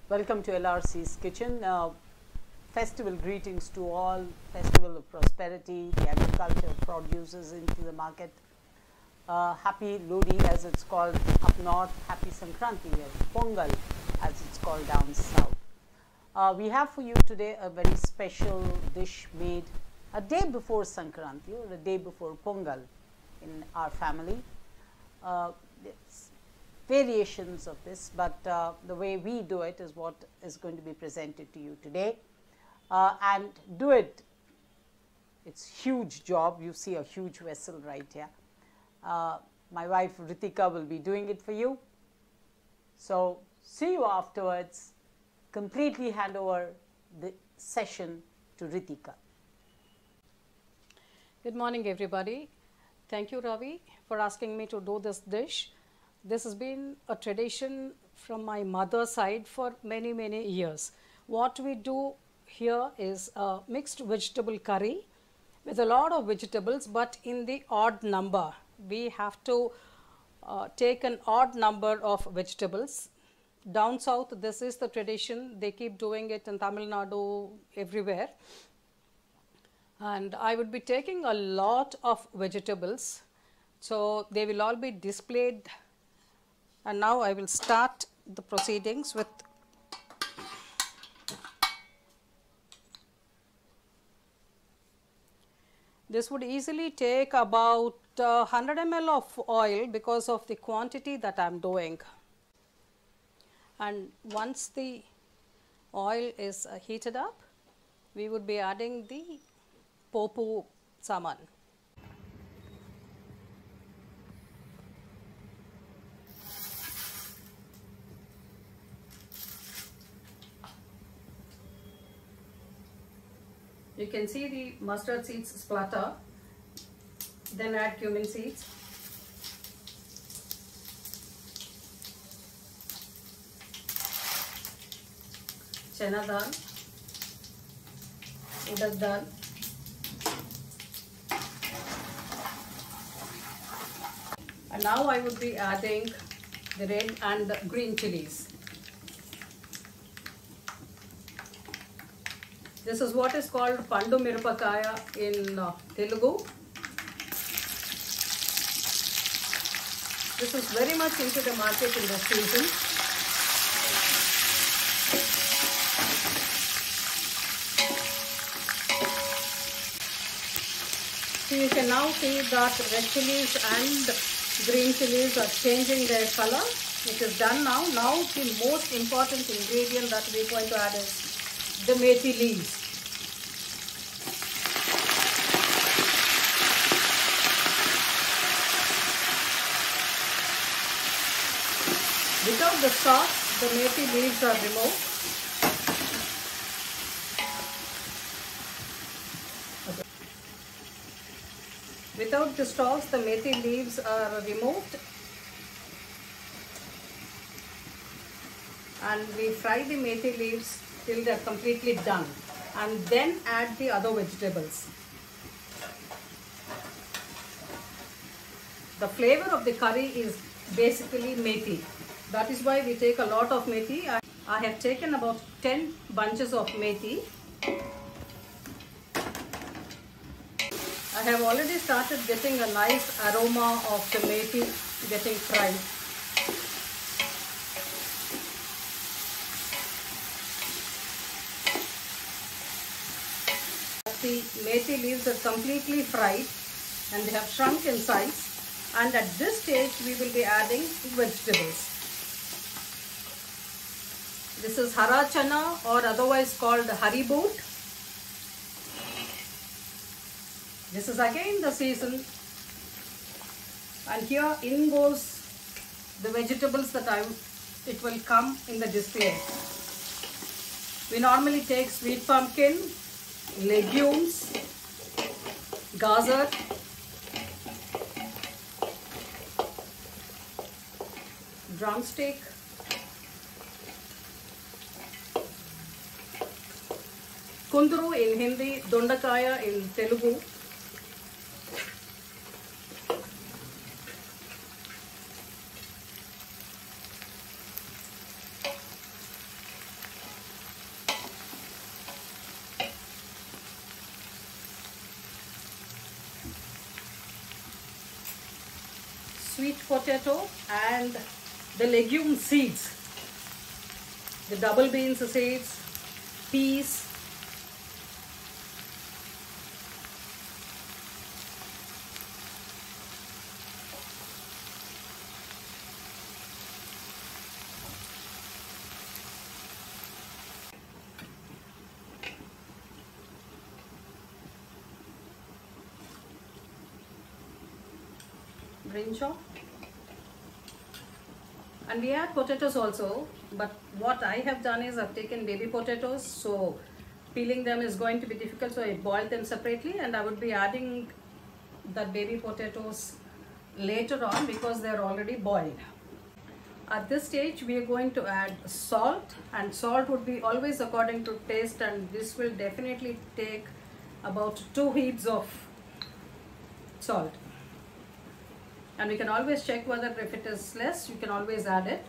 Welcome to LRC's Kitchen. Festival greetings to all. Festival of prosperity, the agriculture produces into the market. Happy Lodi as it's called up north, Happy Sankranti, Pongal as it's called down south. We have for you today a very special dish made a day before Sankranti or a day before Pongal in our family. Variations of this, but the way we do it is what is going to be presented to you today. And do it, it's huge job. You see a huge vessel right here. My wife Ritika will be doing it for you. So see you afterwards. Completely hand over the session to Ritika. Good morning everybody. Thank you Ravi for asking me to do this dish. This has been a tradition from my mother's side for many years. What we do here is a mixed vegetable curry with a lot of vegetables, but in the odd number. We have to take an odd number of vegetables. Down south, this is the tradition. They keep doing it in Tamil Nadu, everywhere. And I would be taking a lot of vegetables. So they will all be displayed. And now I will start the proceedings with this. Would easily take about 100 ml of oil because of the quantity that I am doing. And once the oil is heated up, we would be adding the popu saman. You can see the mustard seeds splatter, then add cumin seeds. Chana dal, urad dal, and now I would be adding the red and the green chilies. This is what is called Pandu Mirapakaya in Telugu. This is very much into the market in this season. So you can now see that red chilies and green chilies are changing their color. It is done now. Now the most important ingredient that we are going to add is the methi leaves. Without the stalks, the methi leaves are removed. Okay. Without the stalks, the methi leaves are removed. And we fry the methi leaves till they are completely done, and then add the other vegetables. The flavor of the curry is basically methi. That is why we take a lot of methi. I have taken about 10 bunches of methi. I have already started getting a nice aroma of the methi getting fried. The methi leaves are completely fried and they have shrunk in size, and at this stage we will be adding vegetables. This is hara chana, or otherwise called hariboot. This is again the season, and here in goes the vegetables that it will come in the display. We normally take sweet pumpkin, legumes, gazer, drumstick, kundru in Hindi, dondakaya in Telugu, sweet potato and the legume seeds, the double beans seeds, peas, brinjal, and we add potatoes also, but what I have done is I've taken baby potatoes, so peeling them is going to be difficult, so I boiled them separately, and I would be adding the baby potatoes later on because they are already boiled. At this stage we are going to add salt, and salt would be always according to taste, and this will definitely take about 2 heaps of salt. And we can always check whether if it is less, you can always add it.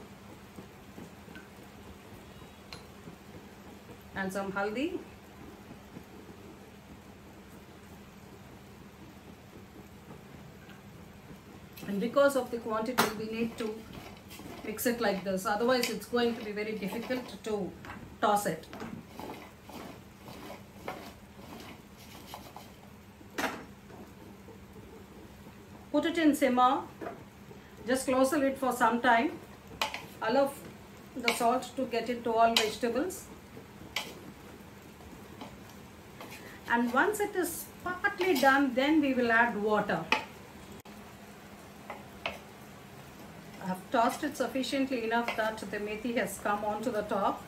And some haldi. And because of the quantity, we need to mix it like this. Otherwise, it's going to be very difficult to toss it. Put it in simmer, just close the lid for some time, allow the salt to get into all vegetables, and once it is partly done, then we will add water. I have tossed it sufficiently enough that the methi has come onto the top.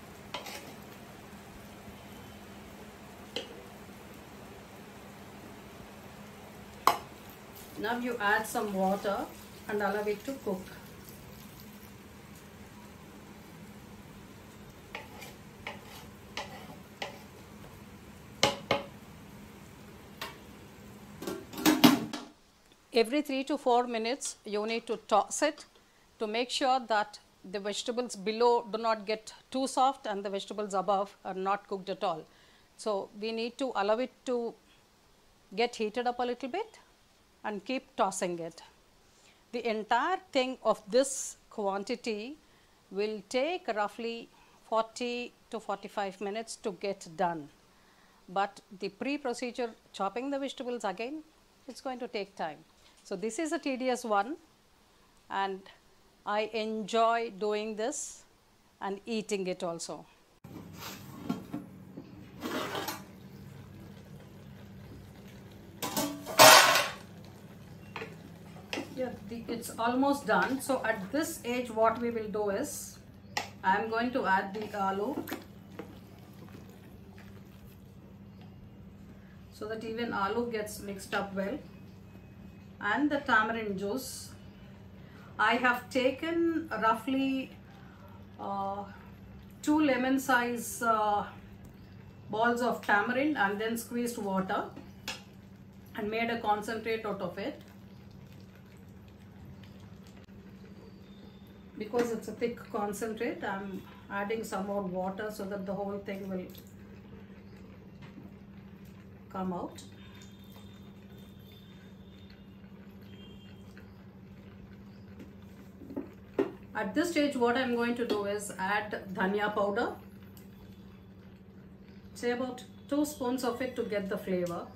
Now you add some water and allow it to cook. Every 3 to 4 minutes you need to toss it to make sure that the vegetables below do not get too soft and the vegetables above are not cooked at all. So we need to allow it to get heated up a little bit and keep tossing it. The entire thing of this quantity will take roughly 40 to 45 minutes to get done. But the pre-procedure, chopping the vegetables again, it's going to take time. So this is a tedious one, and I enjoy doing this and eating it also. Yeah, it's almost done. So at this age what we will do is, I am going to add the aloo so that even aloo gets mixed up well, and the tamarind juice. I have taken roughly 2 lemon size balls of tamarind and then squeezed water and made a concentrate out of it. Because it's a thick concentrate, I am adding some more water so that the whole thing will come out. At this stage what I am going to do is add dhania powder, say about 2 spoons of it to get the flavor.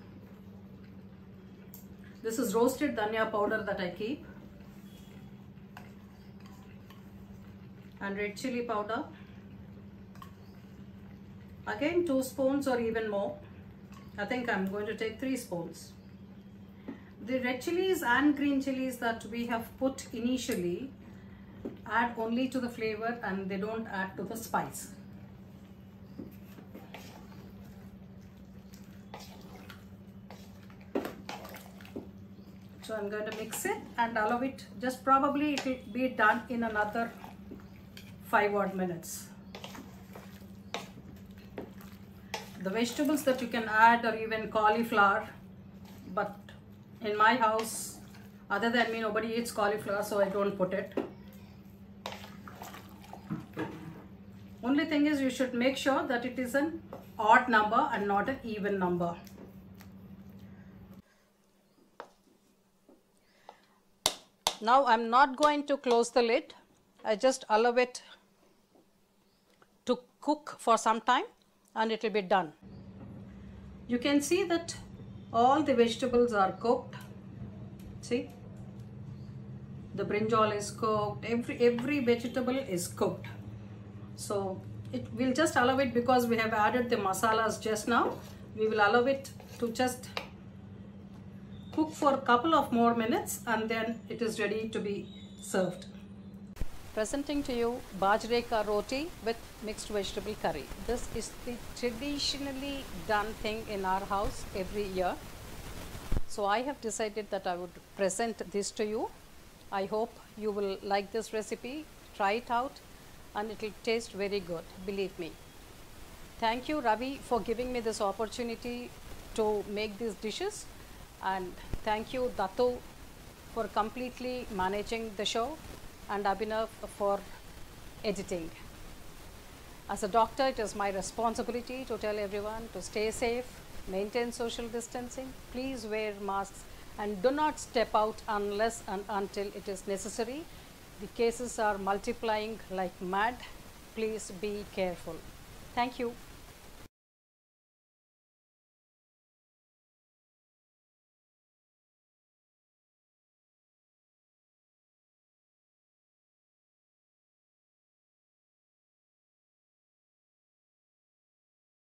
This is roasted dhania powder that I keep. And red chili powder, again 2 spoons or even more. I think I'm going to take 3 spoons. The red chilies and green chilies that we have put initially add only to the flavor and they don't add to the spice. So I'm going to mix it and allow it, just probably it will be done in another 5 odd minutes. The vegetables that you can add are even cauliflower, but in my house, other than me, nobody eats cauliflower, so I don't put it. Only thing is, you should make sure that it is an odd number and not an even number. Now I am not going to close the lid. I just allow it to cook for some time and it will be done. You can see that all the vegetables are cooked. See, the brinjal is cooked, every vegetable is cooked. So we'll just allow it, because we have added the masalas just now, we will allow it to just cook for a couple of more minutes and then it is ready to be served. Presenting to you bajre ka roti with mixed vegetable curry. This is the traditionally done thing in our house every year. So I have decided that I would present this to you. I hope you will like this recipe, try it out, and it will taste very good, believe me. Thank you, Ravi, for giving me this opportunity to make these dishes, and thank you, Datu, for completely managing the show, and Abhinav for editing. As a doctor, it is my responsibility to tell everyone to stay safe, maintain social distancing, please wear masks, and do not step out unless and until it is necessary. The cases are multiplying like mad. Please be careful. Thank you.